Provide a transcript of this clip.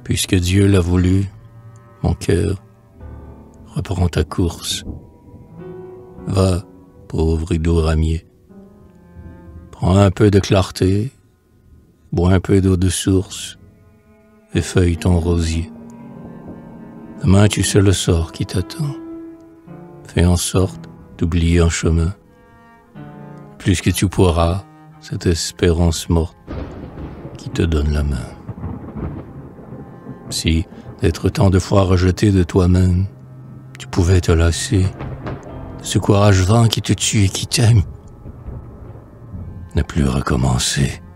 Puisque Dieu l'a voulu, mon cœur, reprends ta course. Va, pauvre et doux ramier. Prends un peu de clarté, bois un peu d'eau de source, et feuille ton rosier. Demain tu sais le sort qui t'attend. Fais en sorte d'oublier en chemin. Plus que tu pourras, cette espérance morte qui te donne la main. Si, d'être tant de fois rejeté de toi-même, tu pouvais te lasser, ce courage vain qui te tue et qui t'aime, ne plus recommencer.